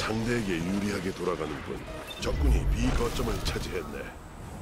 상대에게 유리하게 돌아가는군. 적군이 B 거점을 차지했네.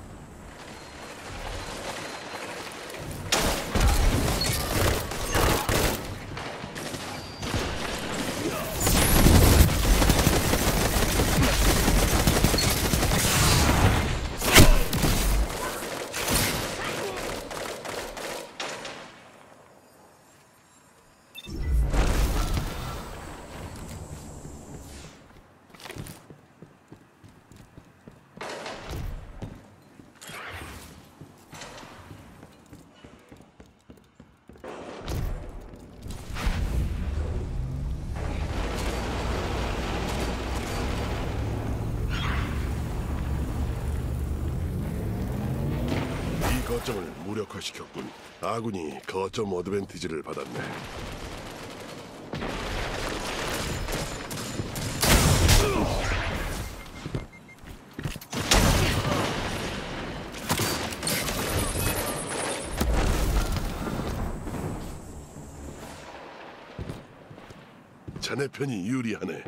거점을 무력화시켰군. 아군이 거점 어드밴티지를 받았네. 자네 편이 유리하네.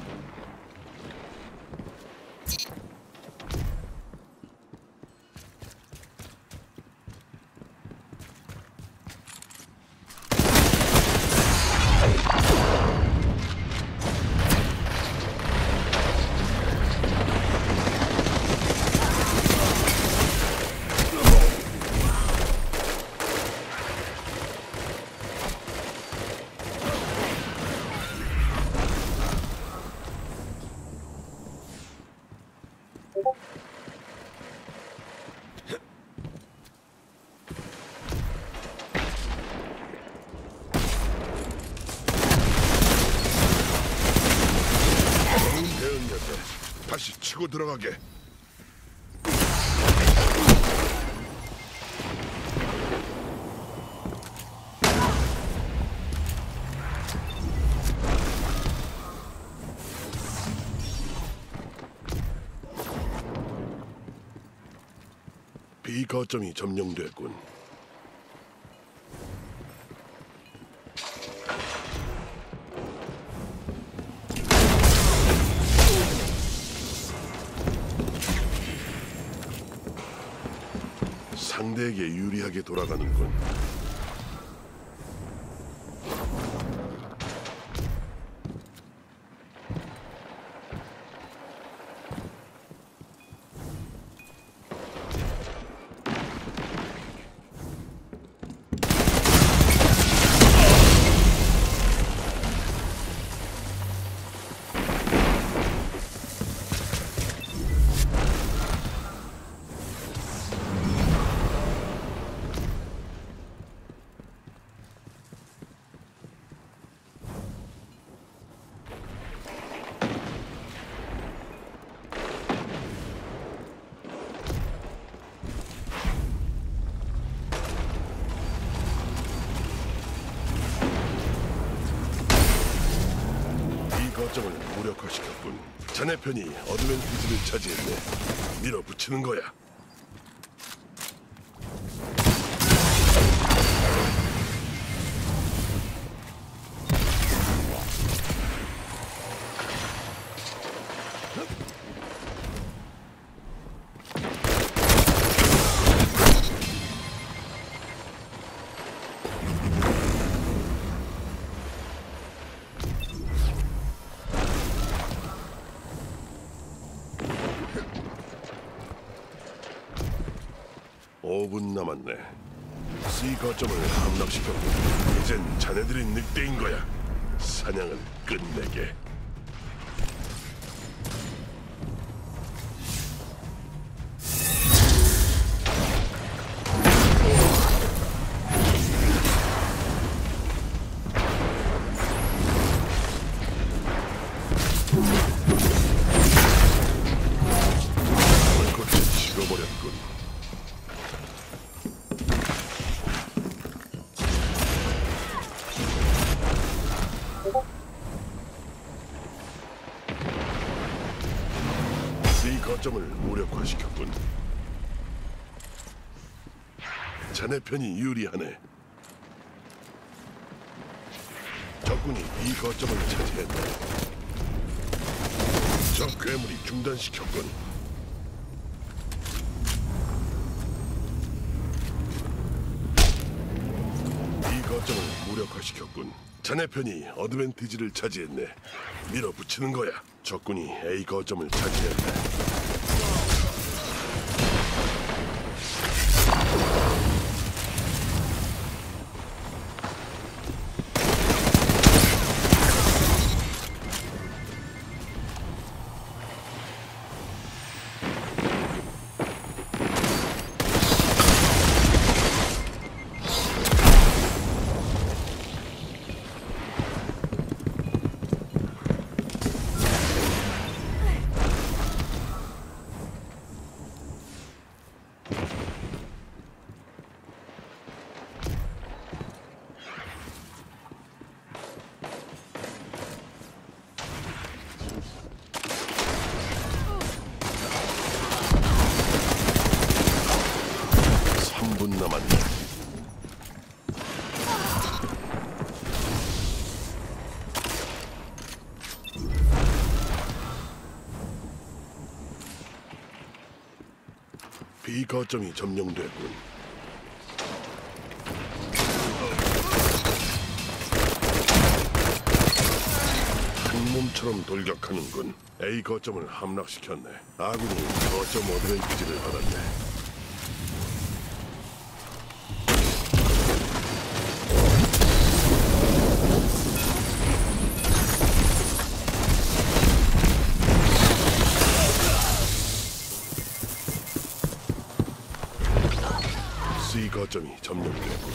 다시 치고 들어가게. B 거점이 점령됐군. 상대에게 유리하게 돌아가는군. 거점을 무력화시켰군. 자네 편이 어드밴티지를 차지했네. 밀어붙이는 거야. (5분) 남았네. C 거점을 함락시켰고 이젠 자네들이 늑대인 거야. 사냥을 끝내게. 불꽃을 식어버렸군. C 거점을 무력화시켰군. 자네 편이 유리하네. 적군이 B 거점을 차지했네. 적 괴물이 중단시켰군. 이 거점을 무력화시켰군. 자네 편이 어드밴티지를 차지했네. 밀어붙이는 거야. 적군이 A 거점을 차지했네. 남았네. B 거점이 점령됐군. 한 몸처럼 돌격하는군. A 거점을 함락시켰네. 아군이 거점 어드밴티지를 받았네. C 거점이 점령됐고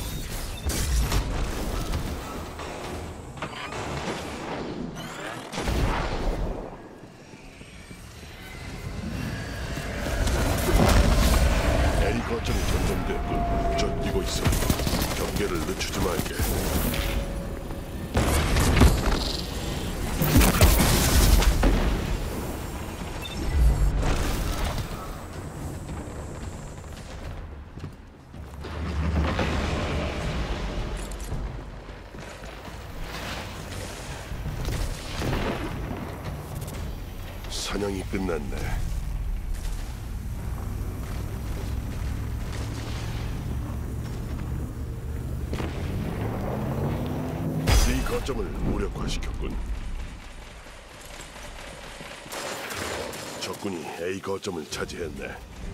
A 거점이 점령됐고 저 뛰고 있어. 경계를 늦추지 말게. 사냥이 끝났네. C 거점을 무력화시켰군. 적군이 A 거점을 차지했네.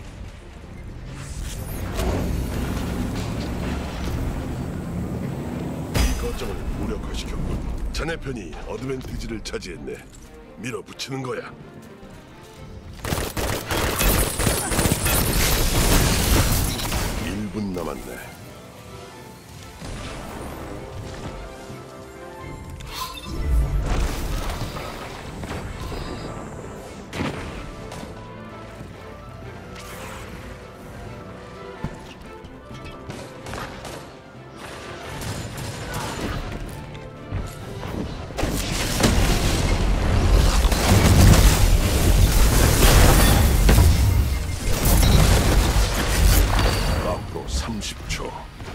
B 거점을 무력화시켰군. 자네 편이 어드밴티지를 차지했네. 밀어붙이는 거야. 분 남았네. 앞으로 30초.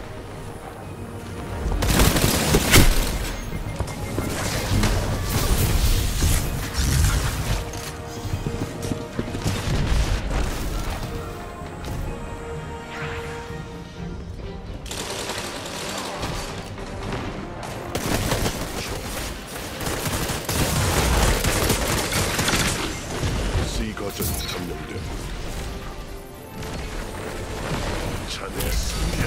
C 거점이 점령되고 자네 승리.